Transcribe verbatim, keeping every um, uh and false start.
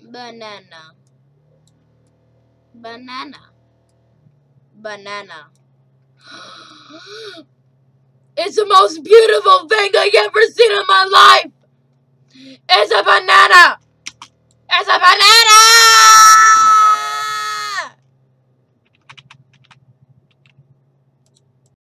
Banana. Banana. Banana. It's the most beautiful thing I ever seen in my life. It's a banana. It's a banana.